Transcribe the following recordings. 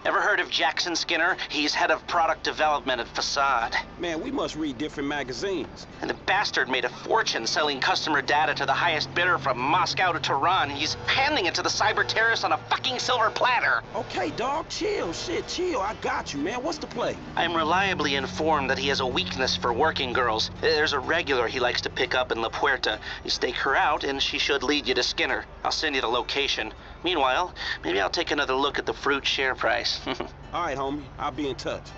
Ever heard of Jackson Skinner? He's head of product development at Facade. Man, we must read different magazines. And the bastard made a fortune selling customer data to the highest bidder from Moscow to Tehran. He's handing it to the cyber terrorists on a fucking silver platter. Okay, dog, chill. Shit, chill. I got you, man. What's the play? I'm reliably informed that he has a weakness for working girls. There's a regular he likes to pick up in La Puerta. You stake her out, and she should lead you to Skinner. I'll send you the location. Meanwhile, maybe I'll take another look at the fruit share price. All right, homie. I'll be in touch.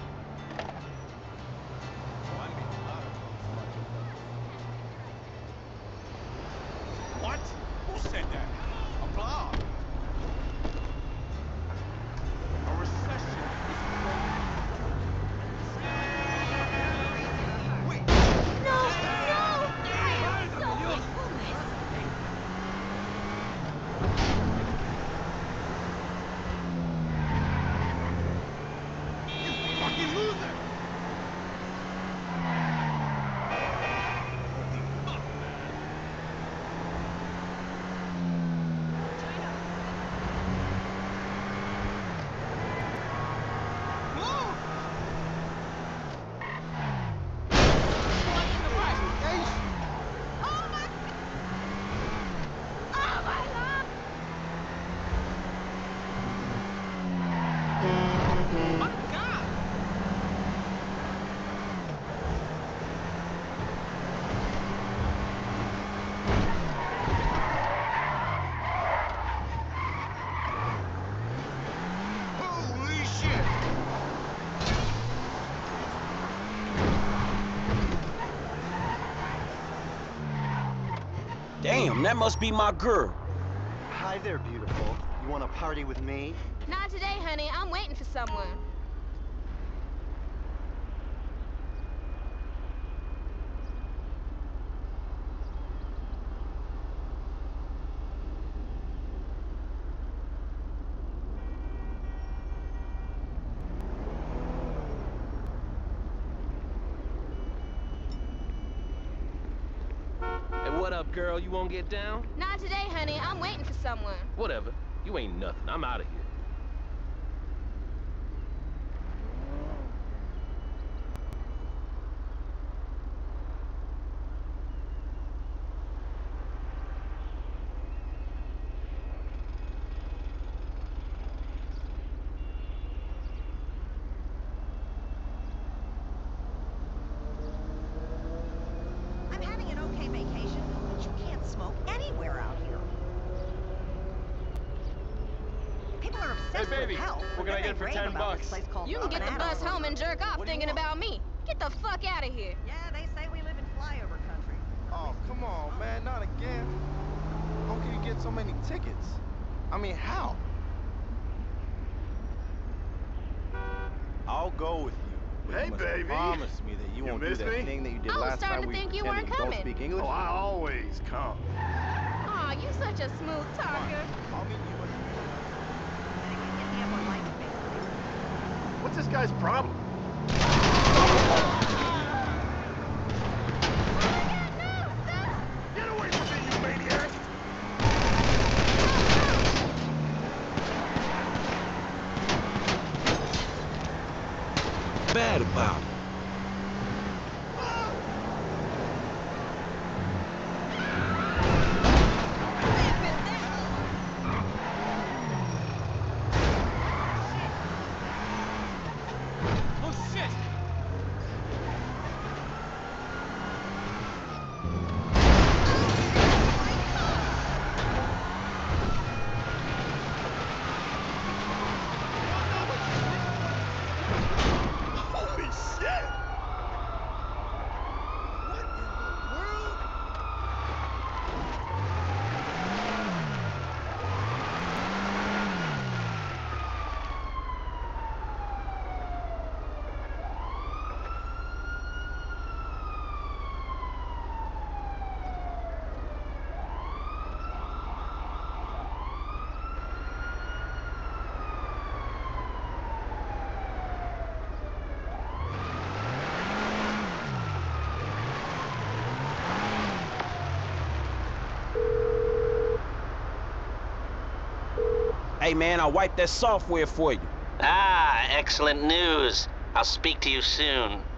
What? Who said that? A blog. A recession is wait. No! So Fucking loser! Holy shit! Damn, that must be my girl. Hi there, beautiful. You want to party with me? Not today, honey. I'm waiting for someone. Hey, what up, girl? You won't get down? Not today, honey. I'm waiting for someone. Whatever. You ain't nothing. I'm out of here. I'm having an okay vacation, but you can't smoke anywhere out here. People are obsessed Hey, baby, with health. what can I get for 10 bucks? You can get the bus home and jerk off thinking about me. Get the fuck out of here. Yeah, they say we live in flyover country. Oh, come on, man, not again. How can you get so many tickets? I mean, how? I'll go with you. But Hey, you must baby. promise me that you won't do miss that me? thing that you did I was last starting time to where think you pretended weren't don't coming. speak English. Oh, I always come. Aw, you such a smooth talker. I'll meet you at Anyway, hit me up on MySpace. What's this guy's problem? Get away from me, you maniac! Bad about it. Oh, shit! Holy shit! What in the world? Hey, man, I wiped that software for you. Ah, excellent news. I'll speak to you soon.